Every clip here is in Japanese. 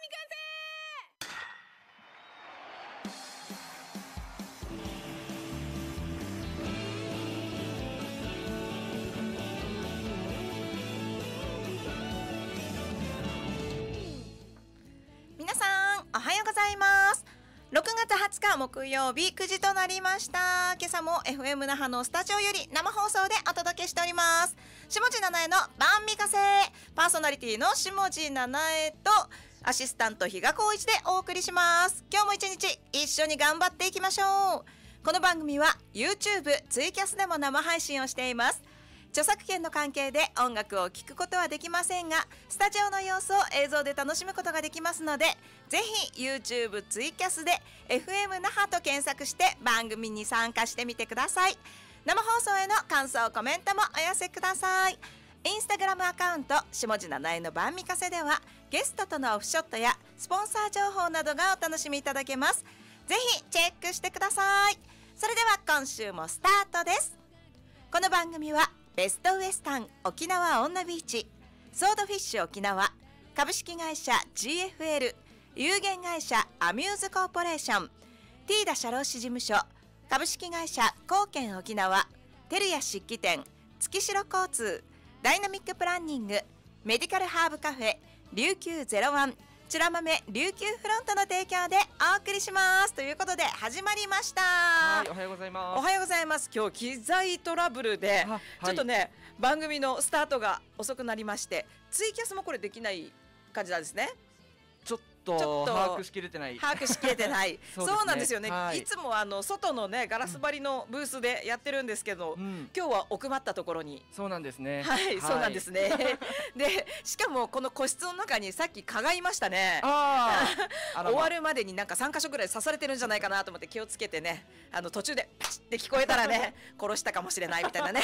皆さんおはようございます。6月20日木曜日9時となりました。今朝も FM 那覇のスタジオより生放送でお届けしております。下地七重の晩御風、パーソナリティの下地七重とアシスタント比嘉光一でお送りします。今日も一日一緒に頑張っていきましょう。この番組は YouTube、ツイキャスでも生配信をしています。著作権の関係で音楽を聴くことはできませんが、スタジオの様子を映像で楽しむことができますので、ぜひ YouTube ツイキャスで FM 那覇と検索して番組に参加してみてください。生放送への感想コメントもお寄せください。インスタグラムアカウント下地七重の晩御風ではゲストとのオフショットやスポンサー情報などがお楽しみいただけます。ぜひチェックしてください。それでは今週もスタートです。この番組はベストウエスタン沖縄オンナビーチ、ソードフィッシュ沖縄、株式会社 GFL、 有限会社アミューズコーポレーション、ティーダ社労士事務所、株式会社貢献沖縄、テルヤ漆器店、月城交通、ダイナミックプランニング、メディカルハーブカフェ琉球01、チュラ豆琉球フロントの提供でお送りしますということで始まりました。 はい、おはようございます。 おはようございます。今日機材トラブルで、はい、ちょっとね番組のスタートが遅くなりまして、ツイキャスもこれできない感じなんですね。 ちょっと把握しきれてないそうなんですよね、 はい、 いつも外のねガラス張りのブースでやってるんですけど、今日は奥まったところに。 そうなんですね。 はい、そうなんですね。でしかもこの個室の中にさっき蚊がいましたね。終わるまでになんか3箇所ぐらい刺されてるんじゃないかなと思って気をつけてね、途中でパチって聞こえたらね殺したかもしれないみたいなね。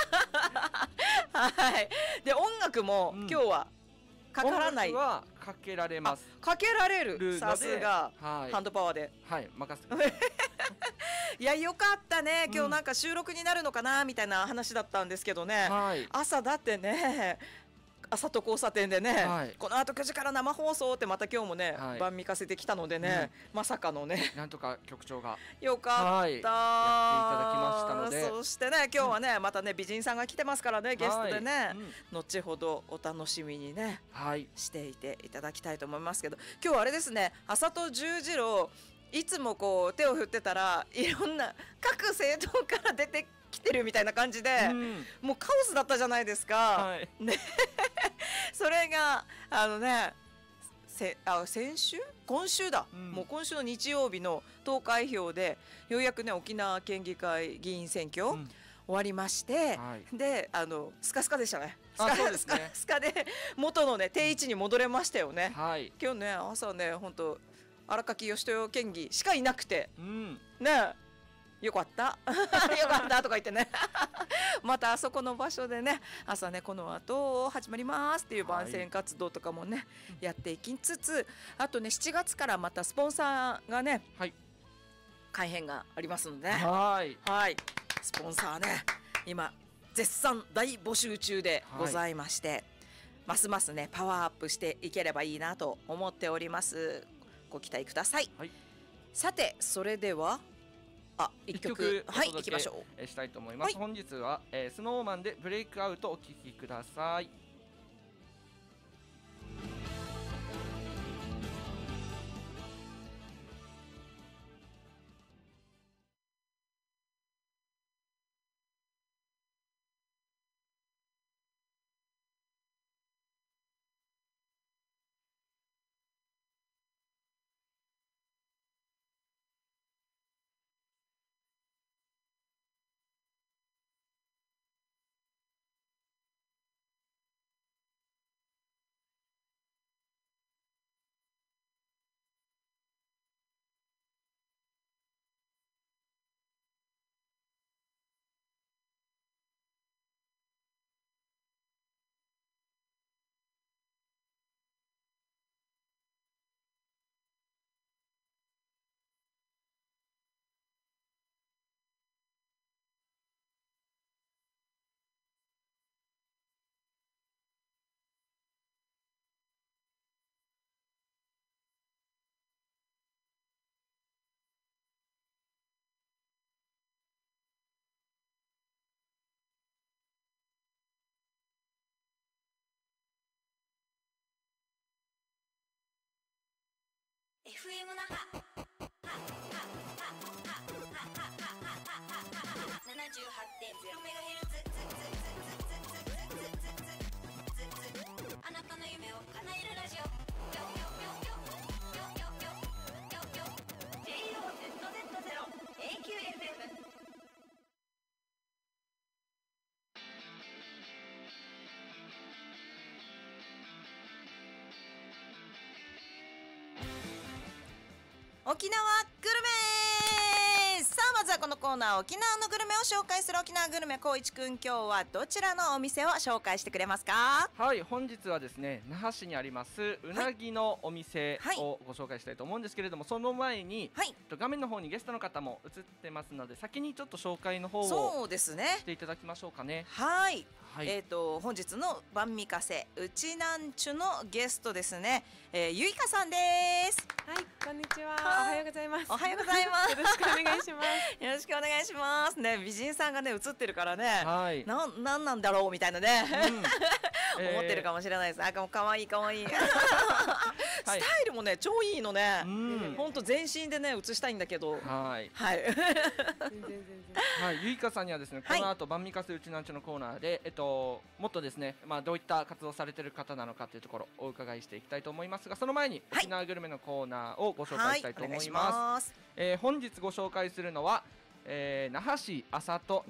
はい。で音楽も今日はかからない。 音楽はかけられます。 かけられる。さすが、はい、ハンドパワーで。 はい、任せてください。 いやよかったね。今日なんか収録になるのかなみたいな話だったんですけどね。はい、朝だってね。朝と交差点でね、はい、この後9時から生放送ってまた今日もね、はい、晩御風できたのでね、まさかのね、 なんとか局長がよかった、 はい、やっていただきましたので、 そしてね今日はね、またね美人さんが来てますからね、ゲストでね、後ほどお楽しみにね、していていただきたいと思いますけど、今日はあれですね、朝と十字路いつもこう手を振ってたらいろんな各政党から出て来てるみたいな感じで、もうカオスだったじゃないですか。はい、ねそれが先週今週だ、もう今週の日曜日の投開票でようやくね沖縄県議会議員選挙、終わりまして、でスカスカでしたね。スカで元のね定位置に戻れましたよね。今日ね朝ね本当荒垣義豊県議しかいなくて、ねよかったよかったとか言ってねまたあそこの場所でね朝ねこの後始まりますっていう番宣活動とかもね、やっていきつつ、あとね7月からまたスポンサーがね、改編がありますので、スポンサーね今絶賛大募集中でございまして、ますますねパワーアップしていければいいなと思っております。ご期待ください。さてそれでは一曲いきましょう。 したいと思います。本日はスノーマンでブレイクアウトお聴きください。 FM 那覇 78.0MHz あなたの夢を叶えるラジオJOZZ0AQFM。 沖縄グルメ。さあまずはこのコーナー、沖縄のグルメを紹介する沖縄グルメ。こういちくん、今日はどちらのお店を紹介してくれますか？ はい、本日はですね、那覇市にありますうなぎのお店をご紹介したいと思うんですけれども、その前に、 はい、 画面の方にゲストの方も映ってますので、先にちょっと紹介の方をそうですね。 していただきましょうかね。 はい、 はい、 本日の晩御飯うちなんちゅのゲストですね、ゆいかさんです。 はい、こんにちは。 はいおはようございます。 おはようございますよろしくお願いします。 よろしくお願いしますね。美人さんがね映ってるからね、 はい、 なんなんだろうみたいなね、思ってるかも。 もしれないです。あ、かわいいかわいいスタイルもね超いいのね。本当全身でね映したいんだけど、 はい、 全然はい、ゆいかさんにはですね、この後晩御飯うちなんちゅのコーナーで、もっとですね、どういった活動されている方なのかというところをお伺いしていきたいと思いますが、その前に沖縄グルメのコーナーをご紹介したいと思います。本日ご紹介するのは、那覇市あさと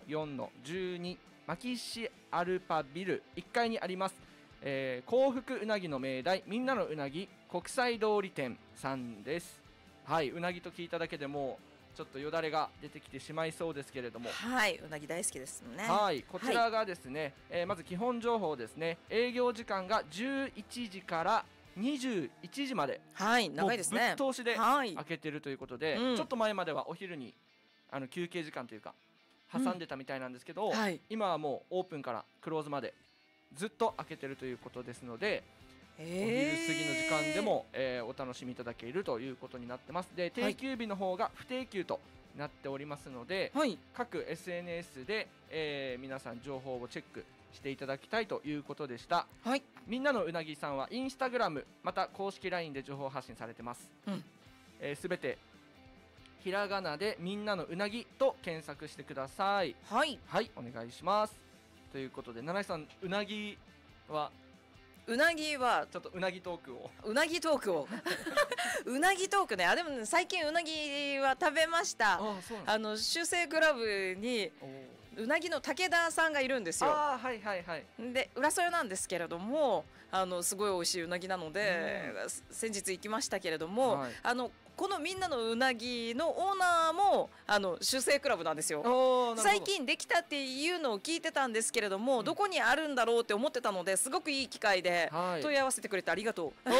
2-4-12 牧師アルパビル1階にあります、幸福うなぎの命題みんなのうなぎ国際通り店さんです。はい、うなぎと聞いただけでもちょっとよだれが出てきてしまいそうですけれども、 はい、うなぎ大好きですね。 はい、こちらがですね、まず基本情報ですね。営業時間が11時から21時まで、 はい、長いですね。 もうぶっ通しではい開けてるということで、 うんちょっと前まではお昼に休憩時間というか挟んでたみたいなんですけど、 はい、 今はもうオープンからクローズまでずっと開けてるということですので、お昼過ぎの時間でも、お楽しみいただけるということになってます。で、定休日の方が不定休となっておりますので、 はい、 各 SNS で、皆さん情報をチェックしていただきたいということでした。 はい、 みんなのうなぎさんはインスタグラムまた公式 LINE で情報発信されてます。すべてひらがなでみんなのうなぎと検索してください。 はい、 はい、お願いします。ということで、七井さん、うなぎはうなぎはちょっとうなぎトークをうなぎトークをうなぎトークね。あ、でも、ね、最近うなぎは食べました。 そうなん修正クラブにうなぎの武田さんがいるんですよ。 はいはいはい。 で浦添なんですけれども、すごい美味しいうなぎなので、先日行きましたけれども、 はい、 このみんなのうなぎのオーナーも修正クラブなんですよ。最近できたっていうのを聞いてたんですけれども、どこにあるんだろうって思ってたので、すごくいい機会で問い合わせてくれてありがとう。そう、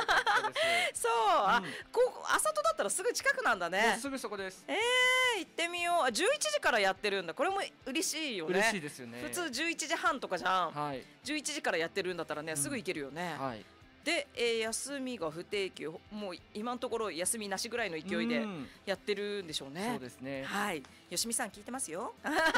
あさとだったらすぐ近くなんだね。 すぐそこです。 行ってみよう。11時からやってるんだ。これも嬉しいよね。 嬉しいですよね。 普通11時半とかじゃん。 はい、 11時からやってるんだったらね、すぐ行けるよね。 はい、 で、休みが不定休、もう今のところ休みなしぐらいの勢いでやってるんでしょうね。 そうですね。 はい、よしみさん聞いてますよ。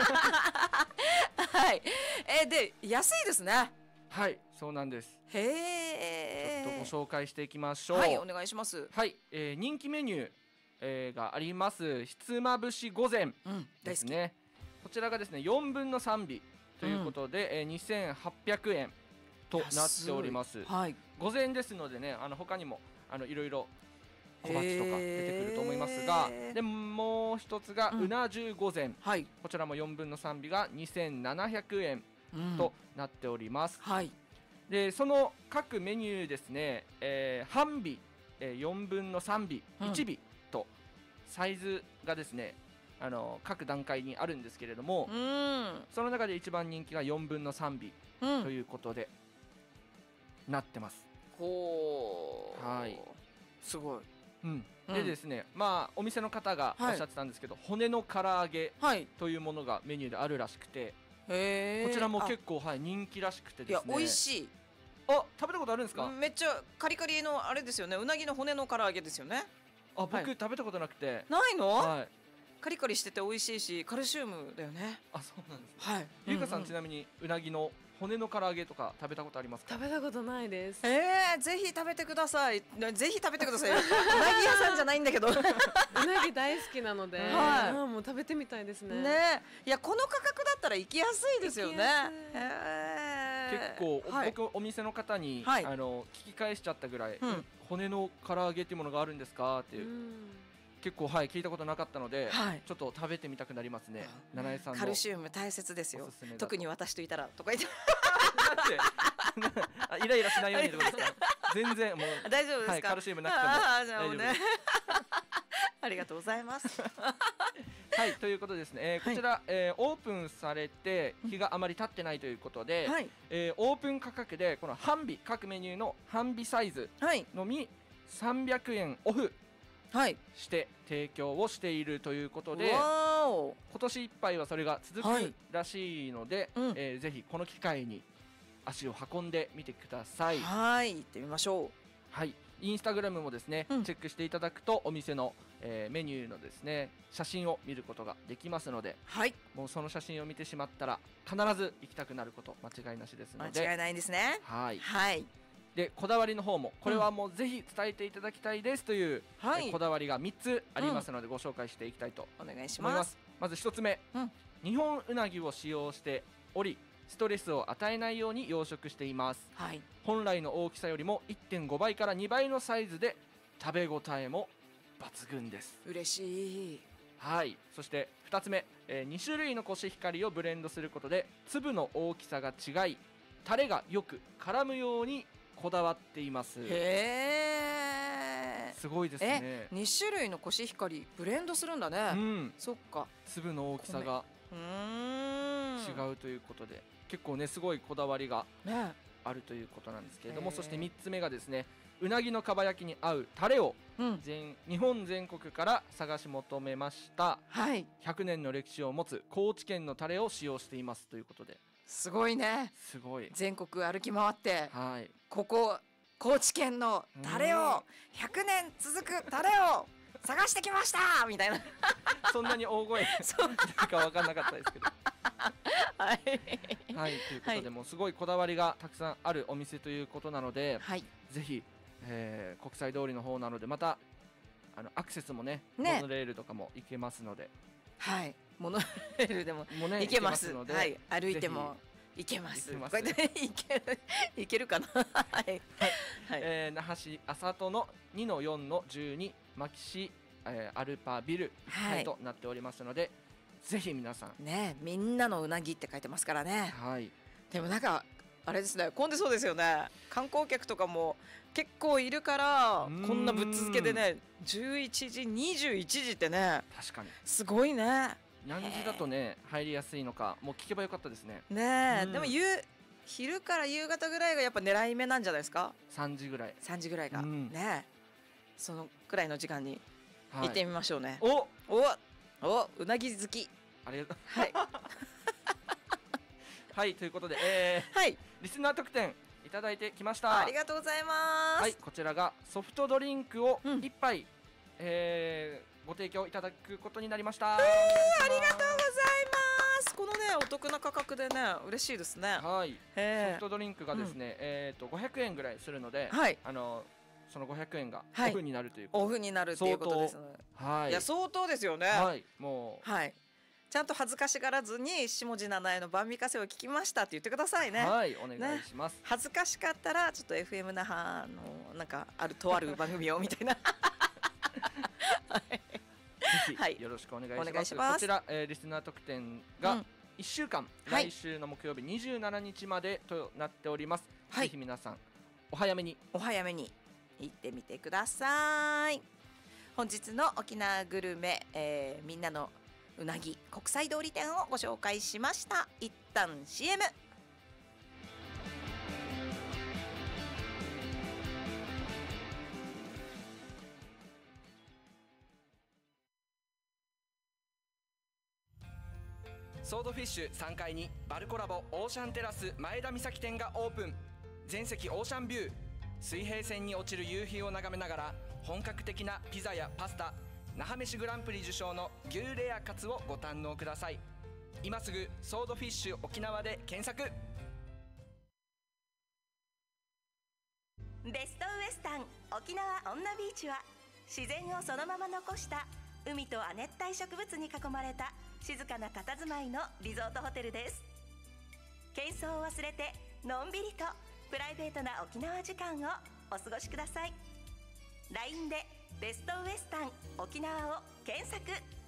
はい、で安いですね。 はい、そうなんです。 へえ。 ちょっとご紹介していきましょう。 はい、お願いします。 はい、人気メニュー、がありますひつまぶし御膳ですね。こちらがですね4分の3尾ということで、2800円となっております。 はい、 御膳ですのでね、他にもいろいろ小鉢とか出てくると思いますが、でもう一つがうな重御膳、 はい、 こちらも4分の3尾が2700円となっております。 はい、 でその各メニューですね、半尾、4分の3尾、1尾とサイズがですね各段階にあるんですけれども、その中で一番人気が4分の3尾ということで、なってます。 ほー、 はい、 すごい。 でですね、お店の方がおっしゃってたんですけど、骨の唐揚げというものがメニューであるらしくて、こちらも結構人気らしくてですね。 いや美味しい。 あ、食べたことあるんですか？ めっちゃカリカリのあれですよね。うなぎの骨の唐揚げですよね。 僕食べたことなくて。 ないの？カリカリしてて美味しいし、カルシウムだよね。 あ、そうなんです。 はい。 ゆうかさん、ちなみにうなぎの骨の唐揚げとか食べたことありますか？ 食べたことないです。 ぜひ食べてください。ぜひ食べてください。うなぎ屋さんじゃないんだけど。 うなぎ大好きなので、 はいもう食べてみたいですね。 ね、いやこの価格だったら行きやすいですよね。 結構、 はい、 僕お店の方に、 はい、 聞き返しちゃったぐらい、 うん骨の唐揚げっていうものがあるんですかっていう、結構聞いたことなかったので、 はい、 ちょっと食べてみたくなりますね。七重さんのカルシウム大切ですよ。特に私といたらとか言ってなんでイライラしないようにとかですか？全然もう大丈夫ですか？ はい、カルシウムなくても大丈夫です。 ありがとうございます。 はい、ということですね、こちら、オープンされて日があまり経ってないということで、 はい、 オープン価格でこの半尾、各メニューの半尾サイズのみ300円オフして提供をしているということで、今年いっぱいはそれが続くらしいので、ぜひこの機会に足を運んでみてください。 はい、行ってみましょう。 はい、インスタグラムもですね、チェックしていただくとお店の、メニューのですね写真を見ることができますので、 はい、 もうその写真を見てしまったら必ず行きたくなること間違いなしですので、 間違いないですね。 はい、 はい、 でこだわりの方もこれはもうぜひ伝えていただきたいですという、こだわりが3つありますので、ご紹介していきたいと思います。 お願いします。 まず1つ目、日本うなぎを使用しておりストレスを与えないように養殖しています。 はい、 本来の大きさよりも 1.5 倍から2倍のサイズで食べ応えも抜群です。 嬉しい。 はい、そして2つ目、2種類のコシヒカリをブレンドすることで粒の大きさが違いタレがよく絡むようにこだわっています。 へー、 すごいですね。 2種類のコシヒカリブレンドするんだね。そっか、 粒の大きさが違うということで結構ねすごいこだわりがあるということなんですけれども、そして3つ目がですね、うなぎのかば焼きに合うタレを日本全国から探し求めました。100年の歴史を持つ高知県のタレを使用していますということで、 すごいね。 すごい全国歩き回って、 はい、 ここ高知県のタレを100年続くタレを探してきましたみたいなそんなに大声か分かんなかったですけどはい、 はい、ということで、もうすごいこだわりがたくさんあるお店ということなので、ぜひ、国際通りの方なのでまたアクセスもね、モノレールとかも行けますので、 はい、モノレールでも行けますので、はい、歩いても行けます。こうやって行けるかなはい、 那覇市安里の 2-4-12 牧師、アルパビル1階となっておりますので、ぜひ皆さんね、みんなのうなぎって書いてますからね。 はい、でもなんかあれですね、混んでそうですよね。観光客とかも結構いるからこんなぶっ続けでね、11時21時ってね、 確かにすごいね。 何時だとね入りやすいのかもう聞けばよかったですね。 ねえ、でも昼から夕方ぐらいがやっぱ狙い目なんじゃないですか。 3時ぐらいが、ね、そのくらいの時間に行ってみましょうね。うなぎ好き。 ありがとう。 はいはい、ということで、リスナー特典いただいてきました。 ありがとうございます。 はい、こちらがソフトドリンクを1杯、ご提供いただくことになりました。 ありがとうございます。このねお得な価格でね嬉しいですね。 はい、ソフトドリンクがですね、500円ぐらいするので、その500円がオフになるということ、 オフになるっていうことですね。いや相当ですよね。 もうちゃんと恥ずかしがらずに下地七重の晩御風を聞きましたって言ってくださいね。 はい、お願いします。 恥ずかしかったらちょっと FM 那覇のなんかとある番組をみたいなぜひよろしくお願いします。こちら、リスナー特典が1週間、来週の木曜日27日までとなっております。ぜひ皆さんお早めに行ってみてください。本日の沖縄グルメ、みんなのうなぎ国際通り店をご紹介しました。一旦 CM。 ソードフィッシュ3階にバルコラボオーシャンテラス前田岬店がオープン。全席オーシャンビュー、水平線に落ちる夕日を眺めながら本格的なピザやパスタ、那覇飯グランプリ受賞の牛レアカツをご堪能ください。今すぐソードフィッシュ沖縄で検索。 ベストウエスタン沖縄女ビーチは自然をそのまま残した海と亜熱帯植物に囲まれた静かな佇まいのリゾートホテルです。喧騒を忘れてのんびりとプライベートな沖縄時間をお過ごしください。 LINE でベストウエスタン沖縄を検索。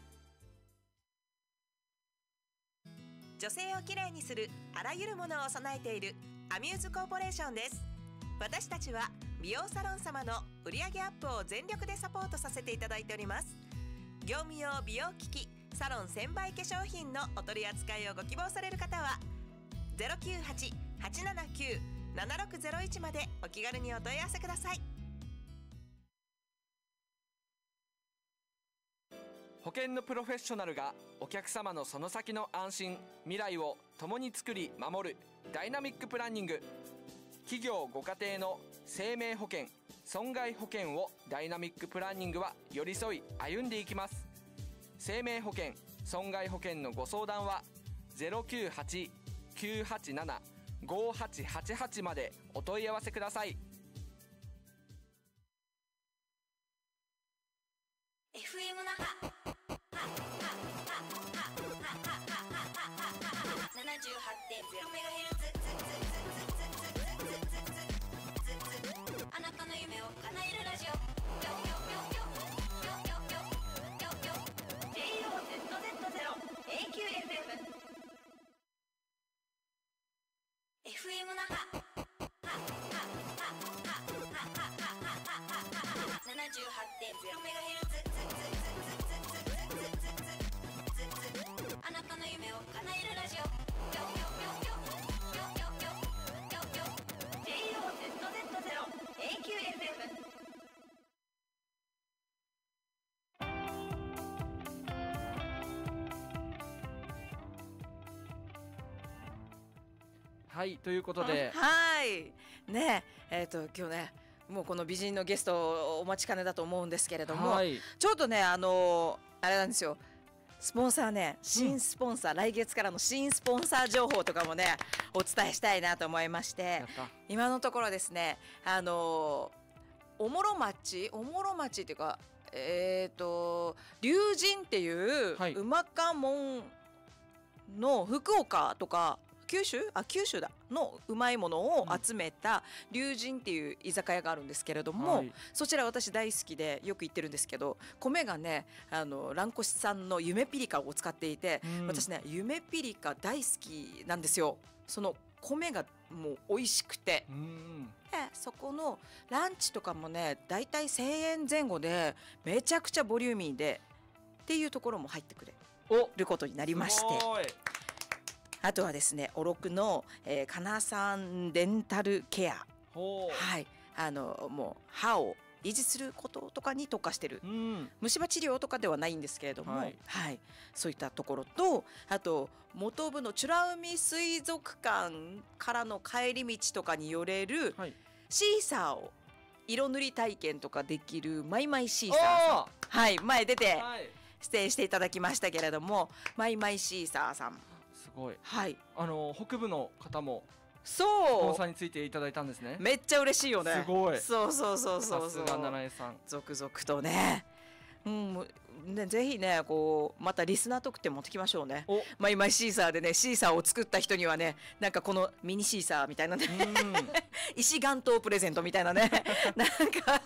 女性をきれいにするあらゆるものを備えているアミューズコーポレーションです。私たちは美容サロン様の売上アップを全力でサポートさせていただいております。業務用美容機器サロン専売化粧品のお取り扱いをご希望される方は 098-879-7601 までお気軽にお問い合わせください。 保険のプロフェッショナルがお客様のその先の安心未来を共に作り守るダイナミックプランニング。企業ご家庭の生命保険損害保険をダイナミックプランニングは寄り添い歩んでいきます。生命保険損害保険のご相談は 098-987-5888 までお問い合わせください。 FM 那覇 78.0MHz あなたの夢を叶えるラジオ JOZZ0AQFM FM 那覇 78.0MHz あなたの夢を叶えるラジオ JOZZ0AQFM はいということで、 はいね今日ねもうこの美人のゲストをお待ちかねだと思うんですけれども、 はい、 ちょっとねあれなんですよ、スポンサーね、新スポンサー、来月からの新スポンサー情報とかもねお伝えしたいなと思いまして、 やった今のところですねおもろ町っていうか龍神っていうはい、 馬か門の福岡とか九州だのうまいものを集めた龍神っていう居酒屋があるんですけれども、 はい、 そちら私大好きでよく行ってるんですけど、米がね蘭越産の夢ピリカを使っていて、私ね夢ピリカ大好きなんですよ。その米がもう美味しくて、でそこのランチとかもねだいたい1000円前後でめちゃくちゃボリューミーでっていうところも入ってくれることになりまして、あとはですねおろくの、かなさんデンタルケア、はいもう歯を維持することとかに特化してる、虫歯治療とかではないんですけれども、はい、そういったところと、あと元部の美ら海水族館からの帰り道とかに寄れる、シーサーを色塗り体験とかできるマイマイシーサーさん、はい、前出て出演していただきましたけれども、マイマイシーサーさんすごい、 はい、 北部の方もそうスポンサーについていただいたんですね。 めっちゃ嬉しいよね。 すごい。 そうさすが七重さん。 続々とね、ねぜひねこうまたリスナー特典持ってきましょうね。マイマイシーサーでねシーサーを作った人にはねなんかこのミニシーサーみたいなね石岩糖プレゼントみたいなねなんか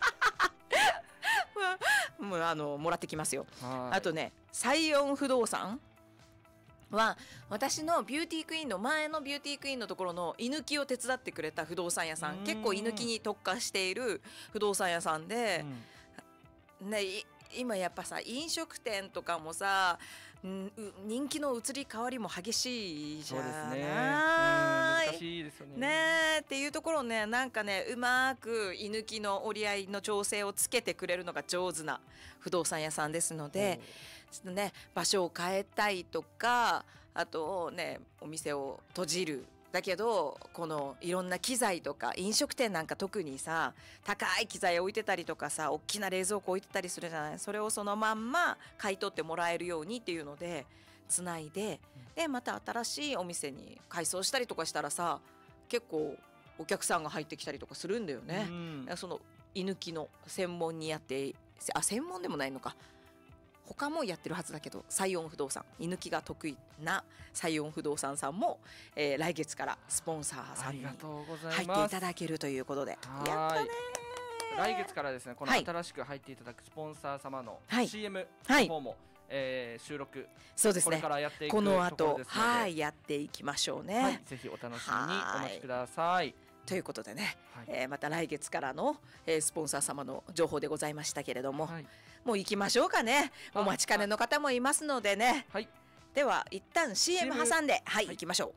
もらってきますよ。あとねサイオン不動産は私のビューティークイーンの前のビューティークイーンのところの居抜きを手伝ってくれた不動産屋さん、結構居抜きに特化している不動産屋さんで、ね、今やっぱさ飲食店とかもさ人気の移り変わりも激しいじゃない。 そうですね。難しいですよね。 ねっていうところをねなんかねうまく居抜きの折り合いの調整をつけてくれるのが上手な不動産屋さんですので、ちょっとね場所を変えたいとか、あとねお店を閉じるだけどこのいろんな機材とか飲食店なんか特にさ高い機材置いてたりとかさ大きな冷蔵庫置いてたりするじゃない。それをそのまんま買い取ってもらえるようにっていうのでつないで、でまた新しいお店に改装したりとかしたらさ結構お客さんが入ってきたりとかするんだよね。その居抜きの専門にやって専門でもないのか、他もやってるはずだけど、サイオン不動産、居抜きが得意なサイオン不動産さんも、来月からスポンサーさんに入っていただけるということで、やったね。 来月からですね、この新しく入っていただくスポンサー様の CM の方も、収録、 そうですね、 これからやっていくこのところ後ですので、 やっていきましょうね。 ぜひお楽しみにお待ちください。 ということでね、また来月からの、スポンサー様の情報でございましたけれども、もう行きましょうかね。お待ちかねの方もいますのでね。では一旦 CM 挟んで、行きましょう。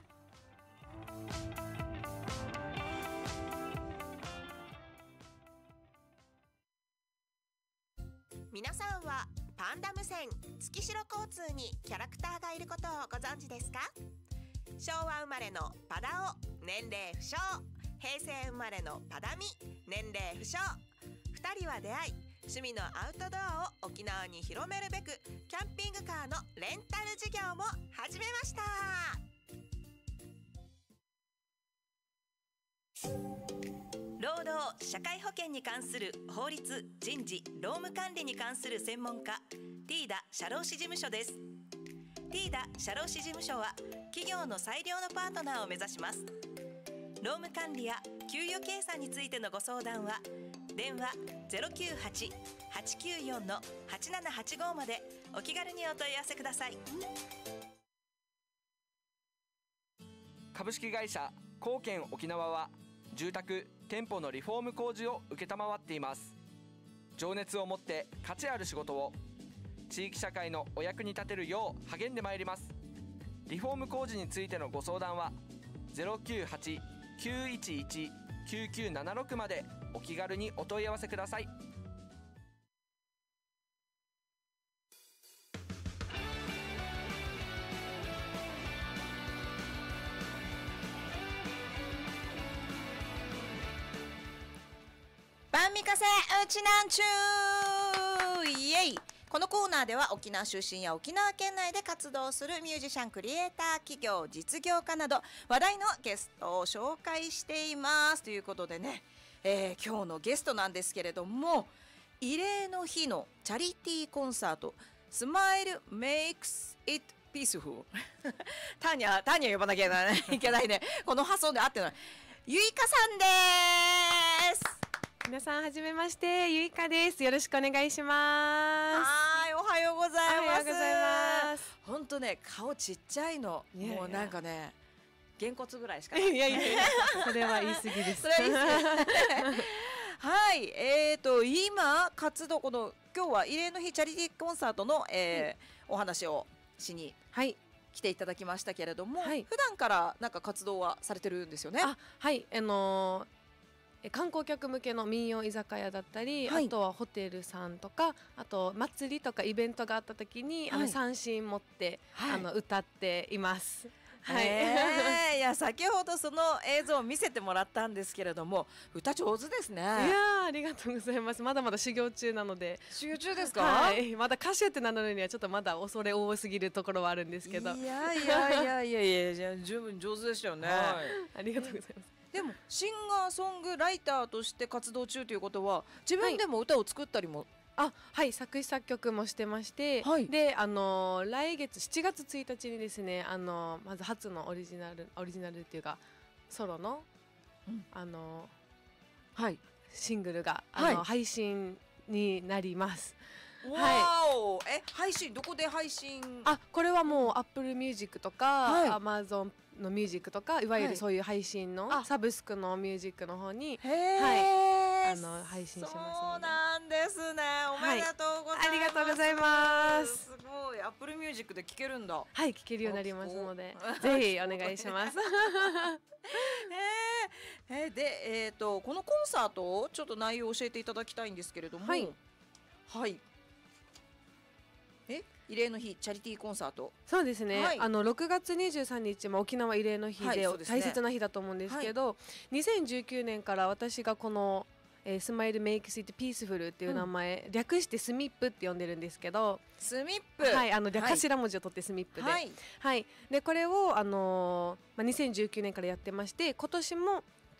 皆さんはパンダ無線月城交通にキャラクターがいることをご存知ですか？昭和生まれのパダオ、年齢不詳。平成生まれのパダミ、年齢不詳。2人は出会い、趣味のアウトドアを沖縄に広めるべくキャンピングカーのレンタル事業も始めました。労働・社会保険に関する法律・人事・労務管理に関する専門家、ティーダ社労士事務所です。ティーダ社労士事務所は企業の最良のパートナーを目指します。労務管理や給与計算についてのご相談は電話 098-894-8785 までお気軽にお問い合わせください。 株式会社高健沖縄は住宅・店舗のリフォーム工事を承っています。情熱を持って価値ある仕事を地域社会のお役に立てるよう励んでまいります。リフォーム工事についてのご相談は 098-911-9976 までお気軽にお問い合わせください。 バンミカセうちなんちゅーイエイ。このコーナーでは沖縄出身や沖縄県内で活動するミュージシャン、クリエイター、企業、実業家など話題のゲストを紹介していますということでね、今日のゲストなんですけれども、慰霊の日のチャリティーコンサートスマイル makes it peaceful ターニャ呼ばなきゃいけないねこの発想で合ってない。ゆいかさんです。 皆さんはじめまして、ゆいかです。よろしくお願いします。 はい、おはようございます。 おはようございます。 本当ね、顔ちっちゃいの。もうなんかね、げんこつぐらいしかない。 いやそれは言い過ぎです。 それは言い過ぎはい、今活動、今日は慰霊の日チャリティーコンサートの、お話をしに来ていただきましたけれども、普段からなんか活動はされてるんですよね。 はい、観光客向けの民謡居酒屋だったり、あとはホテルさんとか、あと祭りとかイベントがあった時に、三線持って、歌っています。 いや先ほどその映像を見せてもらったんですけれども、歌上手ですね。いやありがとうございます。まだまだ修行中なので。 修行中ですか？ はい、まだ歌手って名乗るにはちょっとまだ恐れ多すぎるところはあるんですけど。 いや十分上手でしたよね。 ありがとうございます。 でもシンガーソングライターとして活動中ということは、自分でも歌を作ったりも、 作詞作曲もしてまして、で来月7月1日にですね、まず初のオリジナルっていうかソロの、シングルが配信になります。 配信どこで配信？ これはもう Apple Music とか、Amazon のミュージックとか、いわゆるそういう配信のサブスクのミュージックの方に配信しますので。 そうなんですね。おめでとうございます。 ありがとうございます。 すごい。Apple Music で聴けるんだ。 はい、聴けるようになりますので、ぜひお願いします。 で、このコンサートをちょっと内容を教えていただきたいんですけれども、慰霊の日チャリティーコンサート。 そうですね、6月23日も沖縄慰霊の日で大切な日だと思うんですけど、2019年から私がこのスマイルメイクスイットピースフルっていう名前、略してスミップって呼んでるんですけど、 スミップ、 頭文字を取ってスミップで、でこれを2019年からやってまして、今年も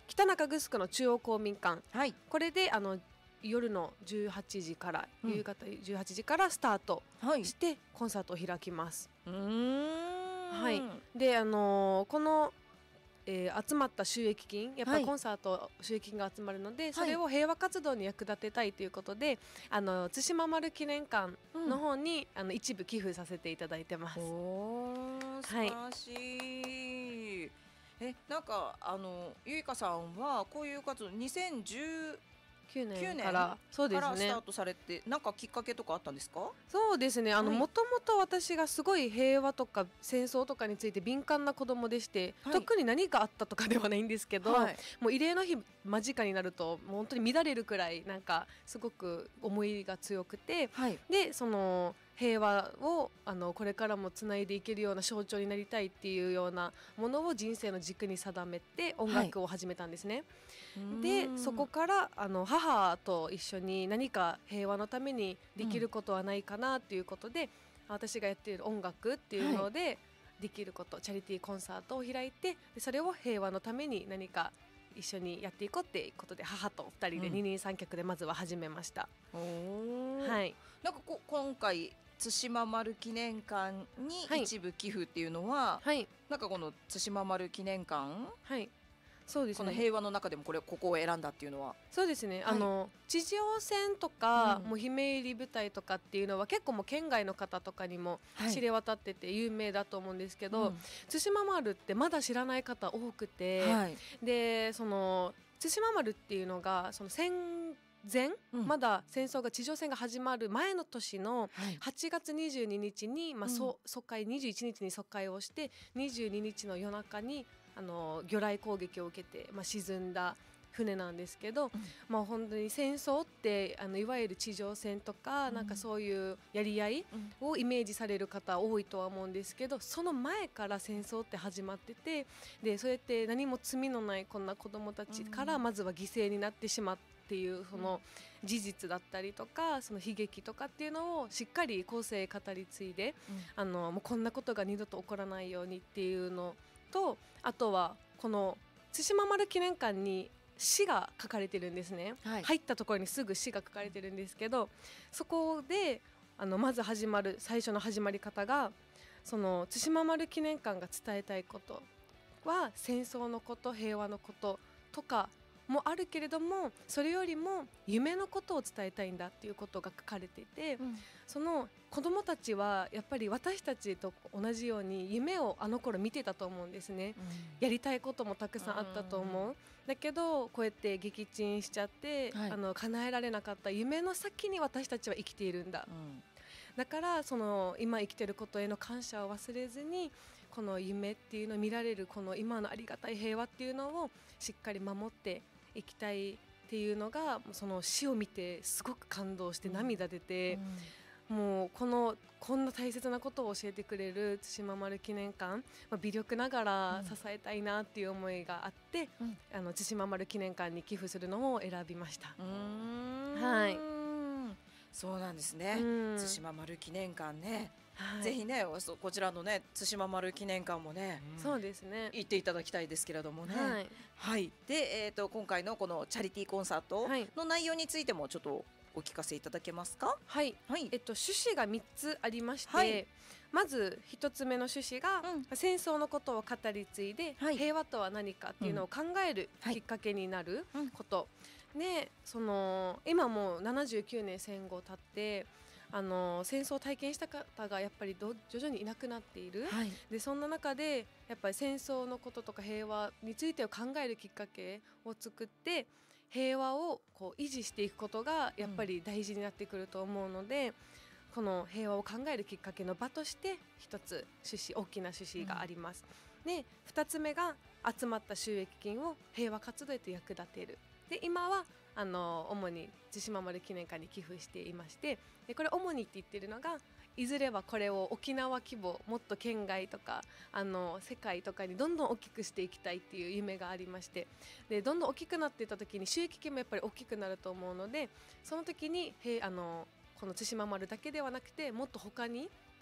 北中城の中央公民館、 はい。 これで夜の18時から、 うん夕方18時からスタートはい。 してコンサートを開きます。 うーん。 はい。でこの集まった収益金、やっぱはいりコンサート収益金が集まるので、それを平和活動に役立てたいということで、対馬丸記念館の方に、一部寄付させていただいてます。 おー、素晴らしい。なんかゆいかさんはこういう活動2019 9 9年年からそうですねからスタートされて、なんかきっかけとかあったんですか？ そうですね、 いもともと私がすごい平和とか戦争とかについて敏感な子供でして、 はい特に何かあったとかではないんですけど、 はいもう慰霊の日間近になるともう本当に乱れるくらいなんかすごく思いが強くて、 はい。 でその平和をこれからもつないでいけるような象徴になりたいっていうようなものを人生の軸に定めて音楽を始めたんですね。でそこから母と一緒に何か平和のためにできることはないかなっていうことで、私がやっている音楽っていうので、できることチャリティーコンサートを開いて、でそれを平和のために何か一緒にやっていこうっていうことで母と2人で二人三脚でまずは始めました。 おー、 はいなんか今回対馬丸記念館はいに一部寄付っていうのは、 はいなんかこの対馬丸記念館、 はいそうですこのね。 平和の中でもここを選んだっていうのは、 そうですね、 はい地上戦とか、 うんもうひめ入り部隊とかっていうのは結構もう県外の方とかにも知れ渡ってて有名だと思うんですけど、対馬丸ってまだ知らない方多くて、 はいでその対馬丸っていうのがその戦前、まだ戦争が地上戦が始まる前の年のはい 8月22日に、疎開21日に疎開をして22日の夜中に魚雷攻撃を受けて、沈んだ船なんですけど、本当に戦争っていわゆる地上戦とか、なんかそういうやり合いをイメージされる方多いとは思うんですけど、その前から戦争って始まってて、でそれって何も罪のないこんな子どもたちからまずは犠牲になってしまっていうその事実だったりとか、その悲劇とかっていうのをしっかり後世語り継いで、もうこんなことが二度と起こらないようにっていうのと、あとはこの対馬丸記念館に詩が書かれてるんですね、入ったところにすぐ詩が書かれてるんですけど、そこでまず最初の始まり方が、その対馬丸記念館が伝えたいことは戦争のこと、平和のこととかもあるけれども、それよりも夢のことを伝えたいんだっていうことが書かれていて、その子どもたちはやっぱり私たちと同じように夢をあの頃見てたと思うんですね。やりたいこともたくさんあったと思う。だけどこうやって撃沈しちゃって、叶えられなかった夢の先に私たちは生きているんだ、だからその今生きてることへの感謝を忘れずに、この夢っていうのを見られるこの今のありがたい平和っていうのをしっかり守っていきたいっていうのが、その詩を見てすごく感動して涙出て、もうこんな大切なことを教えてくれる対馬丸記念館、微力ながら支えたいなっていう思いがあって、対馬丸記念館に寄付するのを選びました。はい、 そうなんですね。対馬丸記念館ね、ぜひねこちらのね対馬丸記念館もね、 そうですね、 行っていただきたいですけれどもね。 はい、 はい、で今回のこのチャリティーコンサートの内容についてもちょっとお聞かせいただけますか？ はい、趣旨が3つありまして、まず1つ目の趣旨が、戦争のことを語り継いで、平和とは何かっていうのを考えるきっかけになることで、その今もう79年戦後経って戦争を体験した方がやっぱり徐々にいなくなっている、でそんな中でやっぱり戦争のこととか平和についてを考えるきっかけを作って、平和をこう維持していくことがやっぱり大事になってくると思うので、この平和を考えるきっかけの場として一つ大きな趣旨があります。で2つ目が集まった収益金を平和活動へと役立てる。で今は主に対馬丸記念館に寄付していまして、でこれ主にって言ってるのが、いずれはこれを沖縄規模、もっと県外とか世界とかにどんどん大きくしていきたいっていう夢がありまして、でどんどん大きくなっていった時に収益金もやっぱり大きくなると思うので、その時にこの対馬丸だけではなくてもっと他に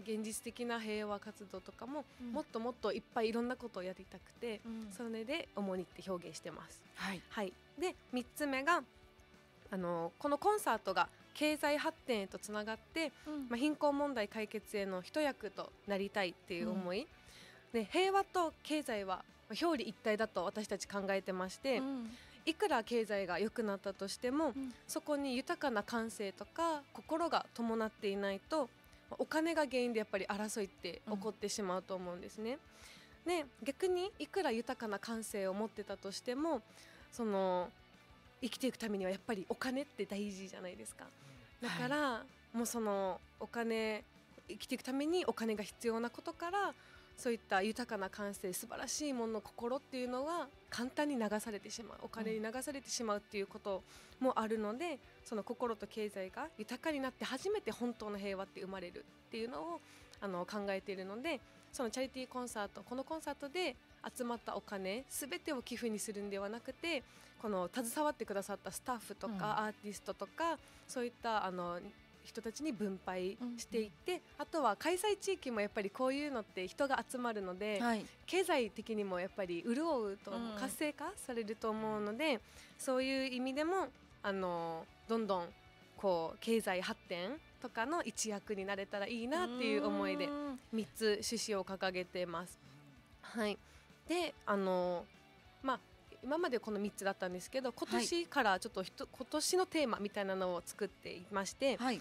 現実的な平和活動とかも、もっともっといっぱいいろんなことをやりたくて、それで主にって表現してます。はい、で3つ目がこのコンサートが経済発展へとつながって、貧困問題解決への一役となりたいっていう思い、で平和と経済は表裏一体だと私たち考えてまして、いくら経済が良くなったとしても、そこに豊かな感性とか心が伴っていないと、お金が原因でやっぱり争いって起こってしまうと思うんですね。で逆にいくら豊かな感性を持ってたとしても、その生きていくためにはやっぱりお金って大事じゃないですか。だから、もうそのお金、生きていくためにお金が必要なことから、そういった豊かな感性、素晴らしいものの心っていうのは簡単に流されてしまう、お金に流されてしまうっていうこともあるので、その心と経済が豊かになって初めて本当の平和って生まれるっていうのを考えているので、そのチャリティーコンサート、このコンサートで集まったお金全てを寄付にするんではなくて、この携わってくださったスタッフとか、アーティストとか、そういった人たちに分配していって、あとは開催地域もやっぱりこういうのって人が集まるので、経済的にもやっぱり潤うと、活性化されると思うので、そういう意味でもどんどんこう経済発展とかの一役になれたらいいなっていう思いで3つ趣旨を掲げてます。はい、で今までこの3つだったんですけど、今年からちょっと今年のテーマみたいなのを作っていまして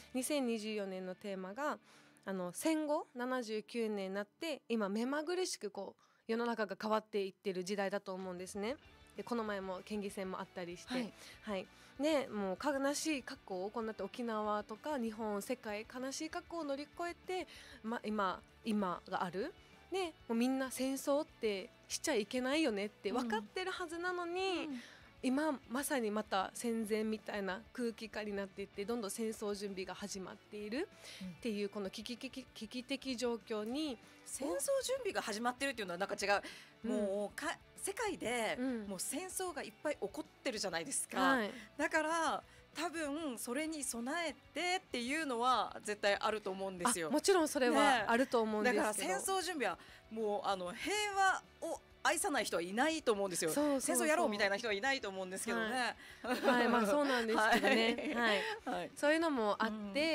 、2024年のテーマが戦後79年になって今目まぐるしくこう世の中が変わっていってる時代だと思うんですね。でこの前も県議選もあったりして、でもう悲しい過去をこうなって、沖縄とか日本世界悲しい過去を乗り越えて、今がある。でもうみんな戦争ってしちゃいけないよねって分かってるはずなのに、今まさにまた戦前みたいな空気感になっていって、どんどん戦争準備が始まっているっていうこの危機的状況に、 戦争準備が始まってるっていうのはなんか違う、もう世界でもう戦争がいっぱい起こってるじゃないですか、だから多分それに備えてっていうのは絶対あると思うんですよ。 もちろんそれはあると思うんですけど、 だから戦争準備はもう平和を愛さない人はいないと思うんですよ。戦争やろうみたいな人はいないと思うんですけどね。 そうなんですけどね、そういうのもあって、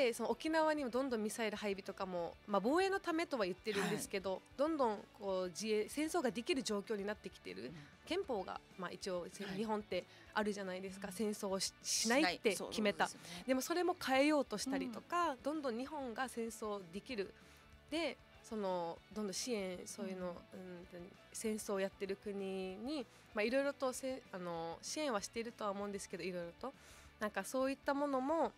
その沖縄にもどんどんミサイル配備とかも、防衛のためとは言ってるんですけど、どんどんこう戦争ができる状況になってきてる。憲法が一応日本ってあるじゃないですか、戦争を しないって決めた。でもそれも変えようとしたりとか、どんどん日本が戦争できるでどんどん支援、そういうの、戦争をやってる国にいろいろと支援はしているとは思うんですけど、いろいろとなんかそういったものも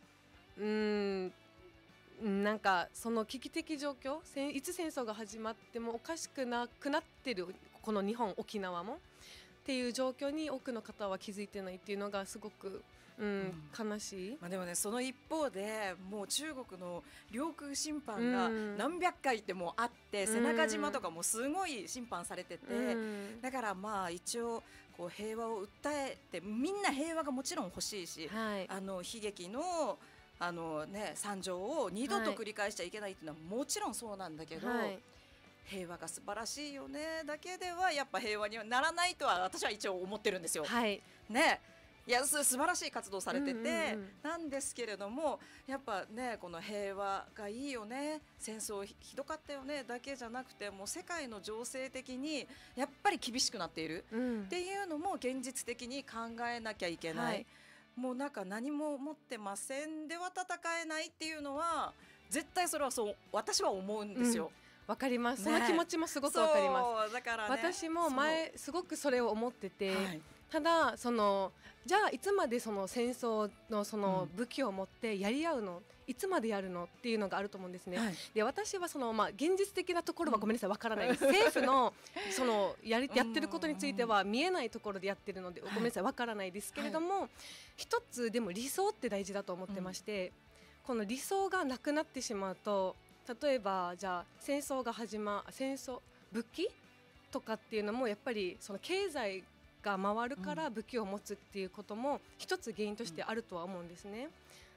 なんかその危機的状況、いつ戦争が始まってもおかしくなくなってるこの日本、沖縄もっていう状況に多くの方は気づいてないっていうのがすごく悲しい。 でもね、その一方でもう中国の領空侵犯が何百回ってもあって、瀬中島とかもすごい侵犯されてて、だから一応こう平和を訴えて、みんな平和がもちろん欲しいし、悲劇の惨状を二度と繰り返しちゃいけないっていうのはもちろんそうなんだけど、平和が素晴らしいよねだけではやっぱ平和にはならないとは私は一応思ってるんですよ。いや素晴らしい活動されてて、なんですけれども、やっぱねこの平和がいいよね、戦争ひどかったよねだけじゃなくて、もう世界の情勢的にやっぱり厳しくなっているっていうのも現実的に考えなきゃいけない。もうなんか何も持ってませんでは戦えないっていうのは絶対それはそう私は思うんですよ。 わかります、その気持ちもすごくわかります。 だからね、 私も前すごくそれを思ってて、ただじゃあいつまでその戦争のその武器を持ってやり合うの、いつまでやるのっていうのがあると思うんですね。で私は現実的なところはごめんなさい、わからないです。政府のやってることについては見えないところでやってるのでごめんなさい、わからないですけれども、一つでも理想って大事だと思ってまして、この理想がなくなってしまうと、例えばじゃあ戦争武器とかっていうのもやっぱりその経済が回るから武器を持つっていうことも一つ原因としてあるとは思うんですね。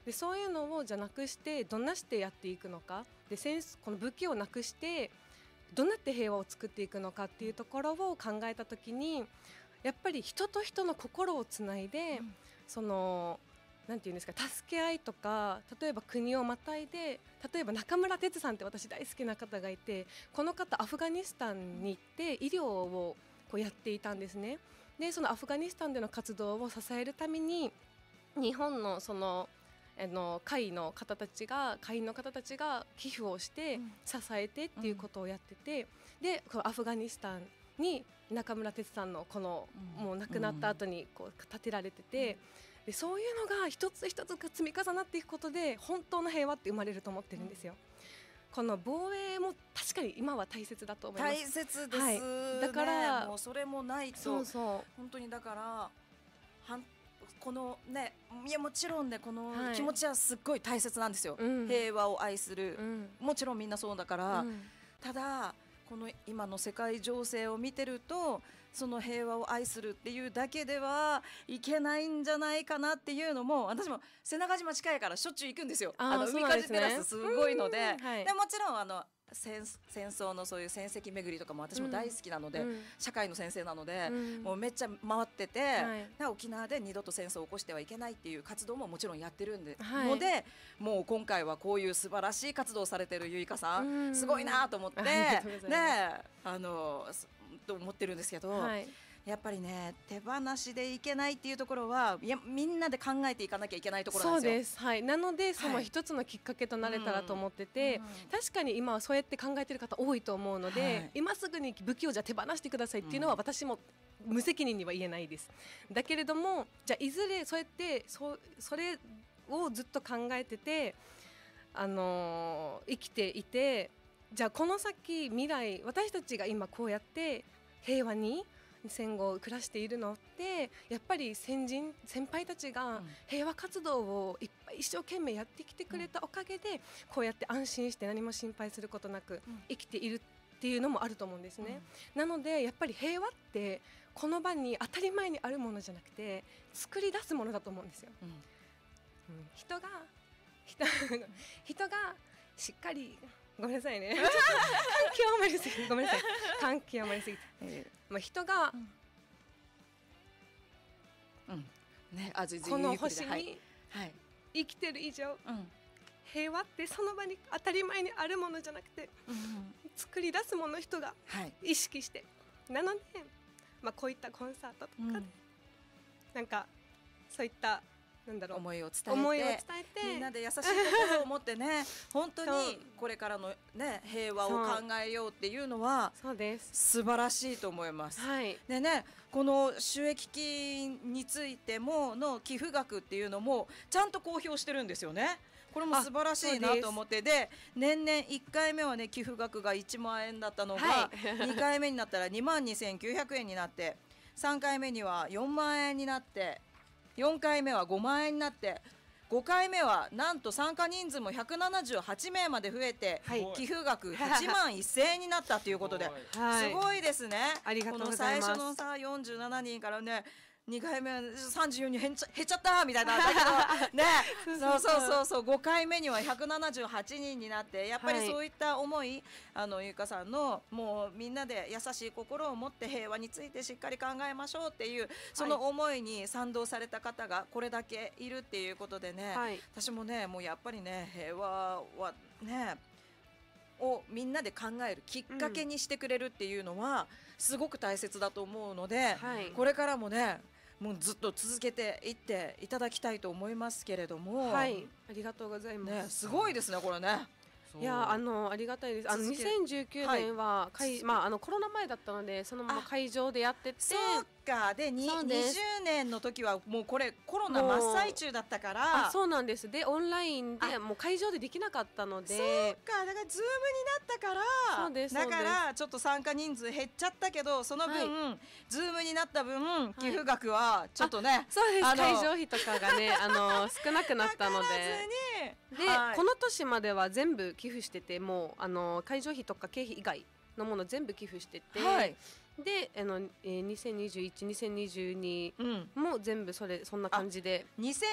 でそういうのをじゃなくしてどんなしてやっていくのかでこの武器をなくしてどうやって平和を作っていくのかっていうところを考えた時にやっぱり人と人の心をつないで、そのなんていうんですか助け合いとか例えば国をまたいで例えば中村哲さんって私大好きな方がいてこの方アフガニスタンに行って医療をこうやっていたんですね。でそのアフガニスタンでの活動を支えるために日本のその会員の方たちが寄付をして支えてっていうことをやってて、でこのアフガニスタンに中村哲さんのこのもう亡くなった後にこう建てられてて、でそういうのが一つ一つが積み重なっていくことで本当の平和って生まれると思ってるんですよ。この防衛も確かに今は大切だと思います。 大切です、はい、だからもうそれもないと本当にだからこのねいやもちろんねこの気持ちはすっごい大切なんですよ、平和を愛する、もちろんみんなそうだから、ただこの今の世界情勢を見てるとその平和を愛するっていうだけではいけないんじゃないかなっていうのも私も瀬長島近いからしょっちゅう行くんですよ。海風テラスすごいので、でもちろん戦争のそういう戦績巡りとかも私も大好きなので、社会の先生なので、もうめっちゃ回ってて、沖縄で二度と戦争を起こしてはいけないっていう活動ももちろんやってるので、もう今回はこういう素晴らしい活動をされてるゆいかさん、すごいなと思ってねと思ってるんですけど、やっぱりね手放しでいけないっていうところはいやみんなで考えていかなきゃいけないところなんですよ。そうです、 はい、なのでその一つのきっかけとなれたらと思ってて、確かに今はそうやって考えてる方多いと思うので、今すぐに武器をじゃあ手放してくださいっていうのは私も無責任には言えないです。だけれどもじゃあいずれそうやってそれをずっと考えてて、生きていて、じゃあこの先未来私たちが今こうやって平和に戦後暮らしているのってやっぱり先輩たちが平和活動をいっぱい一生懸命やってきてくれたおかげでこうやって安心して何も心配することなく生きているっていうのもあると思うんですね。なのでやっぱり平和ってこの場に当たり前にあるものじゃなくて作り出すものだと思うんですよ。人がしっかりごめんなさいね感極まりすぎてごめんなさい感極まりすぎて、人が、この星に生きてる以上、平和ってその場に当たり前にあるものじゃなくて、作り出すもの人が意識して、なので、こういったコンサートとかで、なんかそういった思いを伝えてみんなで優しい心を持ってね本当にこれからの、ね、平和を考えようっていうのは素晴らしいと思います。でねこの収益金についてもの寄付額っていうのもちゃんと公表してるんですよね。これも素晴らしいなと思って、で年々1回目はね寄付額が1万円だったのが、2回目になったら22,900円になって、3回目には4万円になって、4回目は5万円になって、5回目はなんと参加人数も178名まで増えて、寄付額8万1000円になったということで、すごいですね。 ありがとうございます。 この最初のさ47人からね2回目は34人減っちゃったみたいなねそう5回目には178人になって、やっぱりそういった思いゆいかさんのもうみんなで優しい心を持って平和についてしっかり考えましょうっていうその思いに賛同された方がこれだけいるっていうことでね、私もねもうやっぱりね平和はねをみんなで考えるきっかけにしてくれるっていうのはすごく大切だと思うので、これからもねもうずっと続けていっていただきたいと思いますけれども、 ありがとうございます。 すごいですねこれね。 いやありがたいです。2019年はコロナ前だったのでそのまま会場でやってて、 そうかで20年の時はもうこれコロナ真っ最中だったから、 そうなんです。でオンラインでもう会場でできなかったので、 そうかだからズームになったから、だからちょっと参加人数減っちゃったけどその分、ズームになった分寄付額はちょっとね、 そうです会場費とかがね少なくなったので。で、この年までは全部寄付しててもう会場費とか経費以外のもの全部寄付してて、 はい、 で2021、2022も全部そんな感じで、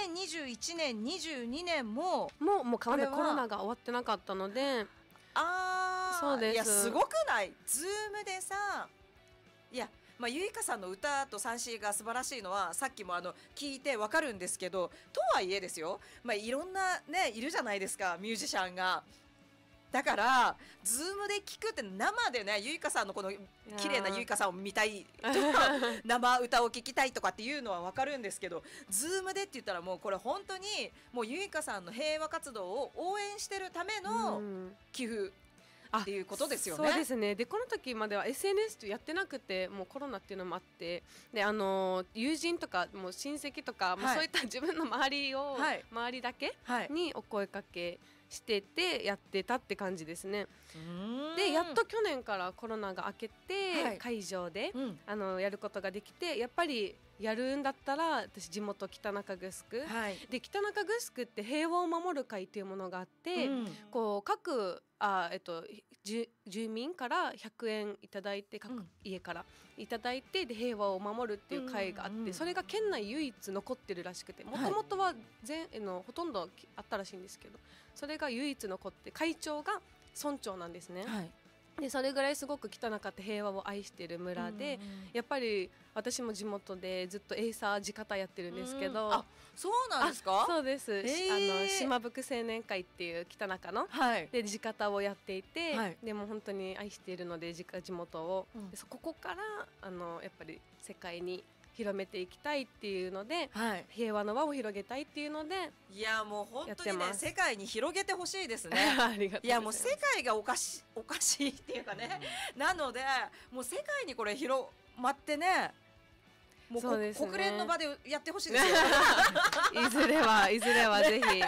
2021年、22年もうまだコロナが終わってなかったので、そうです。 いやすごくない？ズームでさ、いやゆいかさんの歌と三振が素晴らしいのはさっきも聞いてわかるんですけど、とはいえですよ、いろんなねいるじゃないですか、ミュージシャンが。だからズームで聞くって、生でねゆいかさんのこの綺麗なゆいかさんを見たいとか生歌を聞きたいとかっていうのはわかるんですけど、ズームでって言ったらもうこれ本当にもうゆいかさんの平和活動を応援してるための寄付っていうことですよね。 そうですね。でこの時までは SNS やってなくて、もうコロナっていうのもあって、で友人とかもう親戚とか、もうそういった自分の周りだけにお声かけしててやってたって感じですね。でやっと去年からコロナが明けて、会場で、やることができて、やっぱりやるんだったら私地元北中城、で北中城って平和を守る会っていうものがあって、こう各住民から100円いただいて、各家からいただいて、で平和を守るっていう会があって、それが県内唯一残ってるらしくて、もともとはほとんどあったらしいんですけど、それが唯一残って、会長が村長なんですね。でそれぐらいすごく北中って平和を愛している村で、やっぱり私も地元でずっとエイサー地方やってるんですけど。 あ、そうなんですか？ そうです、島福青年会っていう北中の、で地方をやっていて、でも本当に愛しているので地元を、でここからやっぱり世界に広めていきたいっていうので、平和の輪を広げたいっていうので、 いやもう本当にね世界に広げてほしいですねありがとうございます。 いやもう世界がおかしいっていうかねなのでもう世界にこれ広まってね、もう国連の場でやってほしいですよいずれはぜひ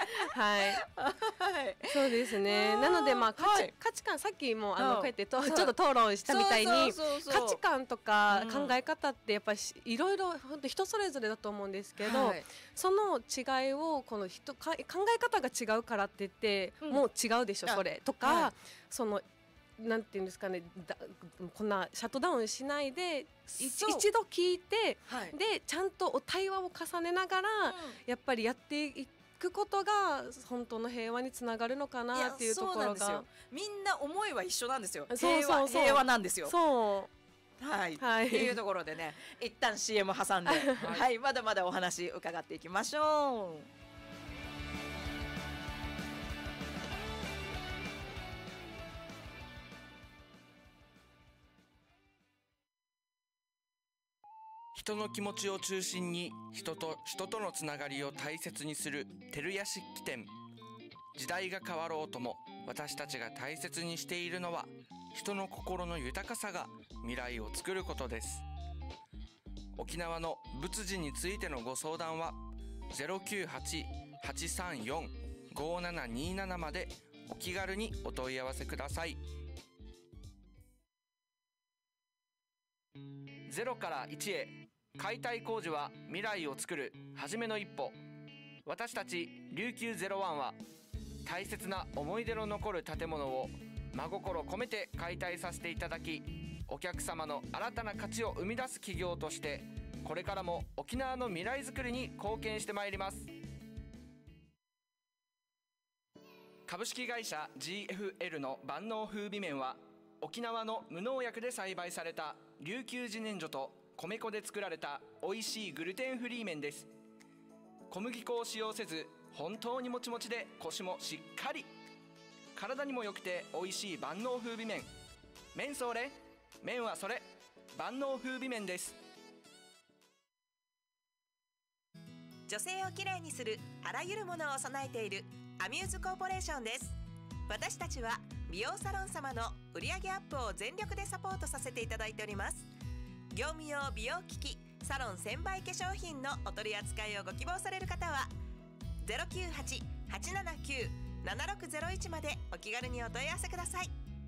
そうですね。なので価値観、さっきもこうやってちょっと討論したみたいに、価値観とか考え方ってやっぱりいろいろ本当人それぞれだと思うんですけど、その違いを考え方が違うからって言ってもう違うでしょそれとか、そのなんていうんですかね、こんなシャットダウンしないで一度聞いて、でちゃんと対話を重ねながら、やっぱりやっていくことが本当の平和につながるのかなっていうところが、 みんな思いは一緒なんですよ。 平和なんですよ。 というところでね、一旦 CM 挟んでまだまだお話伺っていきましょう。 人の気持ちを中心に人とのつながりを大切にする照屋漆器店。時代が変わろうとも私たちが大切にしているのは人の心の豊かさが未来を作ることです。沖縄の仏事についてのご相談は 098-834-5727 までお気軽にお問い合わせください。ゼロから1へ、解体工事は未来を作る初めの一歩。私たち琉球01は大切な思い出の残る建物を真心込めて解体させていただき、お客様の新たな価値を生み出す企業としてこれからも沖縄の未来づくりに貢献してまいります。株式会社 GFL の万能風味麺は沖縄の無農薬で栽培された琉球自然薯と米粉で作られた美味しいグルテンフリー麺です。小麦粉を使用せず本当にもちもちでコシもしっかり、体にも良くて美味しい万能風味麺。麺それ麺はそれ、万能風味麺です。 女性をきれいにするあらゆるものを備えているアミューズコーポレーションです。私たちは美容サロン様の売上アップを全力でサポートさせていただいております。業務用美容機器、サロン専売化粧品のお取り扱いをご希望される方は 098-879-7601 までお気軽にお問い合わせください。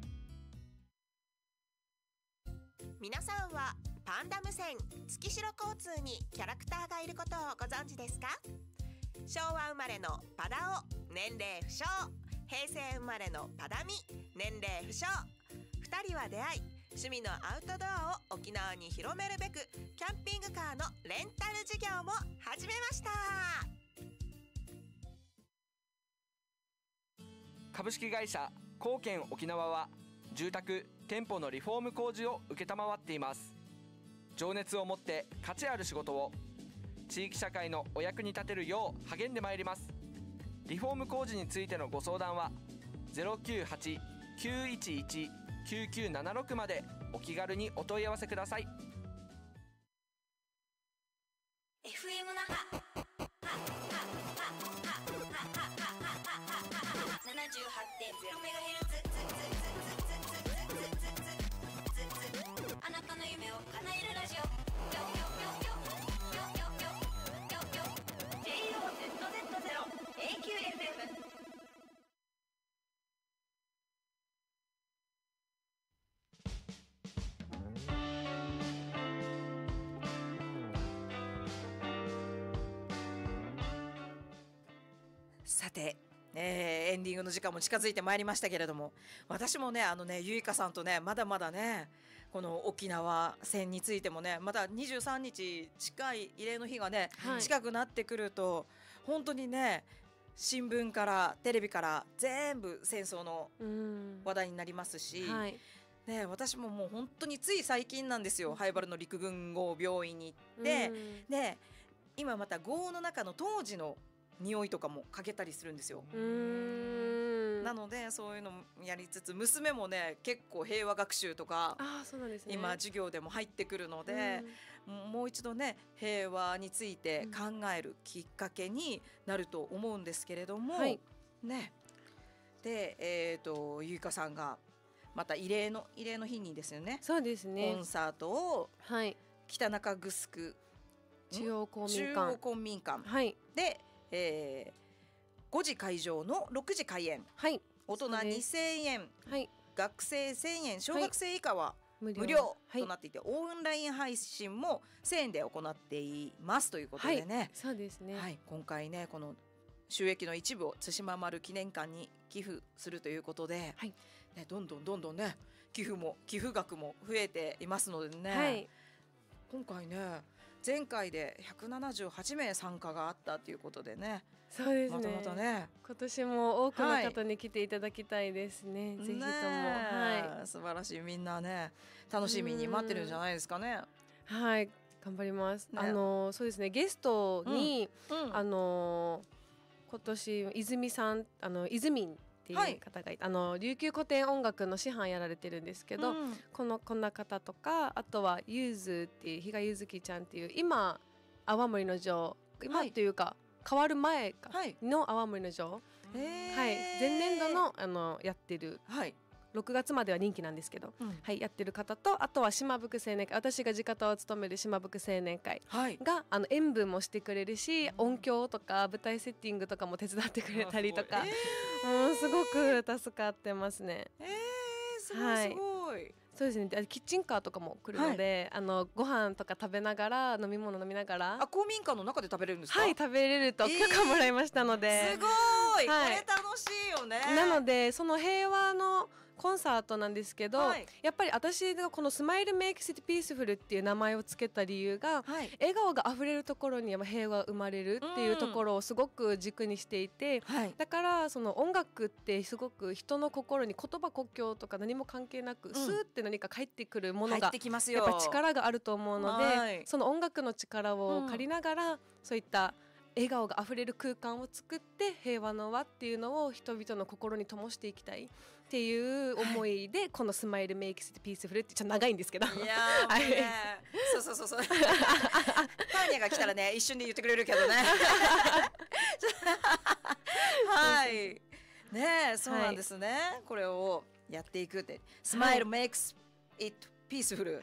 皆さんはパンダ無線月城交通にキャラクターがいることをご存知ですか？昭和生まれのパダオ、年齢不詳。平成生まれのパダミ、年齢不詳。2 2人は出会い、趣味のアウトドアを沖縄に広めるべくキャンピングカーのレンタル事業も始めました。 株式会社高健沖縄は住宅・店舗のリフォーム工事を承っています。情熱を持って価値ある仕事を地域社会のお役に立てるよう励んでまいります。リフォーム工事についてのご相談は 098-911-9976 までお気軽にお問い合わせください。 FM 那覇 78.0MHz あなたの夢を叶えるラジオ JOZZ0AQFM。 さて、エンディングの時間も近づいてまいりましたけれども、私もねゆいかさんとねまだまだねこの沖縄戦についてもね、まだ23日近い慰霊の日がね、近くなってくると本当にね新聞からテレビから全部戦争の話題になりますし、ね、私ももう本当につい最近なんですよ、灰原の陸軍号病院に行って、で今また号の中の当時の匂いとかもかけたりするんですよ。なのでそういうのもやりつつ、娘もね結構平和学習とか今授業でも入ってくるので、もう一度ね平和について考えるきっかけになると思うんですけれども、ねでゆいかさんがまた慰霊の日にですよね。 そうですね。 コンサートを北中城中央公民館で5時会場の6時開演、大人2000円、学生1000円、小学生以下は無料となっていて、オンライン配信も1000円で行っていますということでね、 そうですね、 今回ねこの収益の一部を対馬丸記念館に寄付するということで、ね、どんどんね寄付額も増えていますのでね、今回ね前回で178名参加があったということでね。 そうですね。 またね今年も多くの方に来ていただきたいですね。ぜひとも、 素晴らしい、みんなね楽しみに待ってるんじゃないですかね。 頑張ります。そうですね、ゲストに、今年泉さん泉っていう方がいて、琉球古典音楽の師範やられてるんですけど、こんな方とか、あとはゆずっていう比嘉ゆずきちゃんっていう今泡盛の女王、というか変わる前の泡盛の女王、前年度のやってる、6月までは任期なんですけど、やってる方と、あとは島福青年会、私が地方を務める島福青年会が、演舞もしてくれるし、音響とか舞台セッティングとかも手伝ってくれたりとか、すごく助かってますね。 すごい。 そうですね。キッチンカーとかも来るので、ご飯とか食べながら、飲み物飲みながら。 公民館の中で食べれるんですか？ 食べれると許可もらいましたので。 すごい。これ楽しいよね。 なのでその平和のコンサートなんですけど、やっぱり私がこのスマイルメイクシティピースフルっていう名前をつけた理由が、笑顔があふれるところに平和が生まれるっていうところをすごく軸にしていて、だからその音楽ってすごく人の心に言葉国境とか何も関係なく、スーって何か返ってくるものがやっぱ力があると思うので、その音楽の力を借りながら、そういった笑顔があふれる空間を作って平和の輪っていうのを人々の心に灯していきたいっていう思いで、このスマイルメイクシティピースフルってちょっと長いんですけど、 いやーもうねそうターニャが来たらね一瞬で言ってくれるけどねね、そうなんですね、これをやっていくって、スマイルメイクスイットピースフル、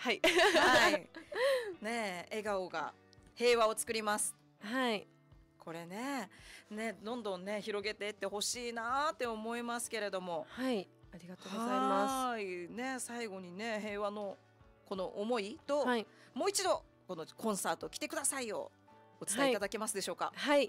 ね、笑顔が平和を作ります。これねどんどんね広げていってほしいなって思いますけれども、 ありがとうございます。 ね、最後にね平和のこの思いと、もう一度このコンサート来てくださいよお伝えいただけますでしょうか？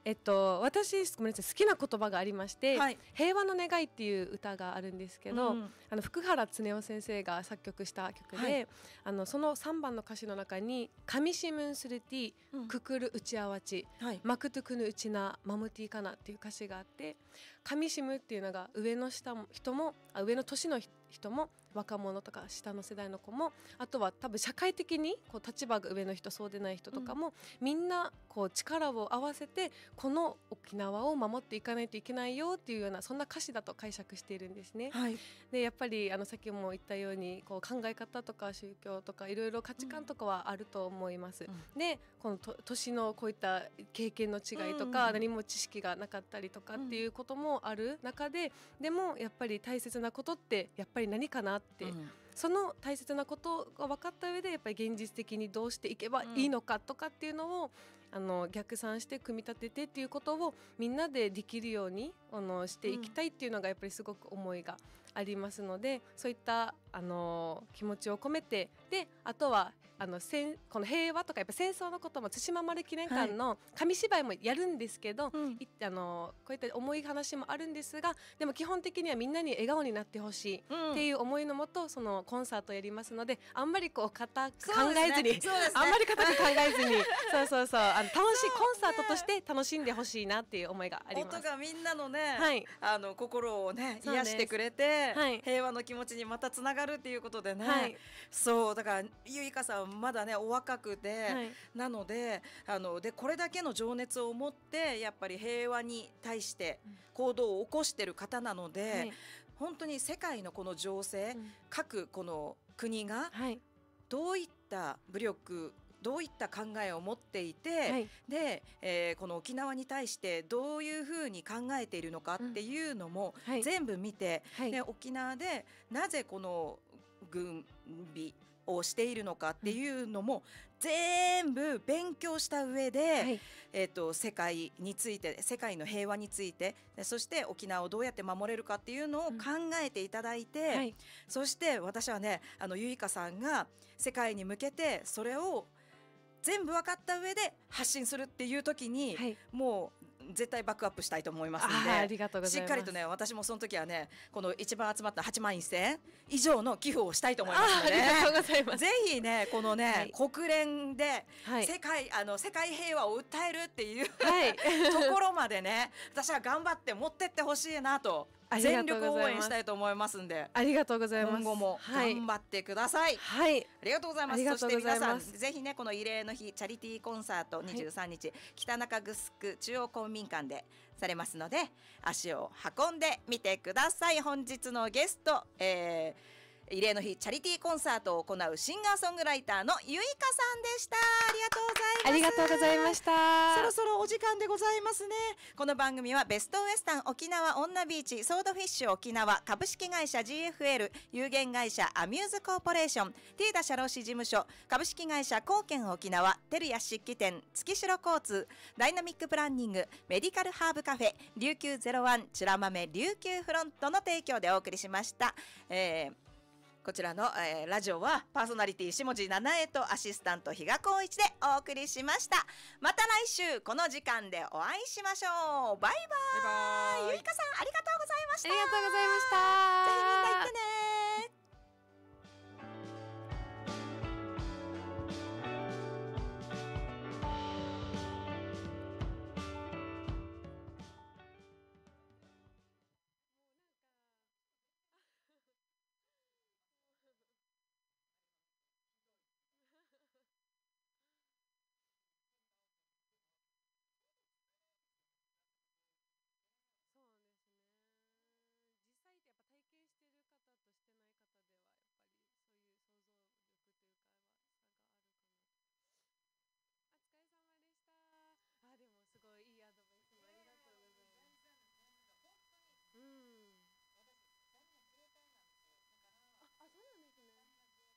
私ごめんなさい、好きな言葉がありまして、 はい、 平和の願いっていう歌があるんですけど、福原恒夫先生が作曲した曲で、その3番の歌詞の中にカミシムンスルティ、ククルウチアワチ、マクトゥクヌウチナマムティカナっていう歌詞があって、カミシムっていうのが上の年の人も若者とか下の世代の子も、あとは多分社会的にこう立場が上の人、そうでない人とかも、みんなこう力を合わせてこの沖縄を守っていかないといけないよっていうような、そんな歌詞だと解釈しているんですね。でやっぱりさっきも言ったようにこう考え方とか宗教とかいろいろ価値観とかはあると思います。でこの年のこういった経験の違いとか、何も知識がなかったりとかっていうこともある中で、でもやっぱり大切なことってやっぱり何かなって、その大切なことが分かった上でやっぱり現実的にどうしていけばいいのかとかっていうのを逆算して組み立ててっていうことをみんなでできるようにしていきたいっていうのがやっぱりすごく思いがありますので、そういった気持ちを込めて、であとはこの平和とかやっぱ戦争のことも対馬丸記念館の紙芝居もやるんですけど、こういった重い話もあるんですが、でも基本的にはみんなに笑顔になってほしいっていう思いのもと、そのコンサートをやりますので、あんまりこう固く考えずに、あんまり固く考えずにそう楽しいコンサートとして楽しんでほしいなっていう思いがあります。 音がみんなのね、心をね癒してくれて、平和の気持ちにまたつながるっていうことでね、そうだからゆいかさんまだねお若くて、なのででこれだけの情熱を持ってやっぱり平和に対して行動を起こしてる方なので、本当に世界のこの情勢、各この国がどういった武力、どういった考えを持っていて、で、この沖縄に対してどういうふうに考えているのかっていうのも全部見て、で沖縄でなぜこの軍備をしているのかっていうのも全部勉強した上で、世界について、世界の平和について、そして沖縄をどうやって守れるかっていうのを考えていただいて、そして私はねゆいかさんが世界に向けてそれを全部分かった上で発信するっていう時に、もう絶対バックアップしたいと思いますので、 ありがとうございます。 しっかりとね、私もその時はねこの一番集まった8万1000以上の寄付をしたいと思いますので、 ありがとうございます。 ぜひねこのね、国連で世界平和を訴えるっていう、ところまでね私は頑張って持ってってほしいなと全力応援したいと思いますんで、 ありがとうございます。 今後も頑張ってください。ありがとうございます。そして皆さんぜひねこの慰霊の日チャリティーコンサート23日、北中城中央公民館でされますので足を運んでみてください。本日のゲスト、慰霊の日チャリティーコンサートを行うシンガーソングライターのゆいかさんでした。ありがとうございます。 ありがとうございました。 そろそろお時間でございますね。この番組はベストウエスタン沖縄オンナビーチ、ソードフィッシュ沖縄株式会社 GFL 有限会社アミューズコーポレーション、ティーダ社労士事務所株式会社貢献沖縄、テルヤ漆器店、月城交通、ダイナミックプランニング、メディカルハーブカフェ、琉球01チュラ豆琉球フロントの提供でお送りしました。こちらの、ラジオはパーソナリティ下地七重とアシスタント比嘉光一でお送りしました。また来週この時間でお会いしましょう。バイバイ。ゆいかさんありがとうございました。 ありがとうございました。 ぜひみんな行ってね。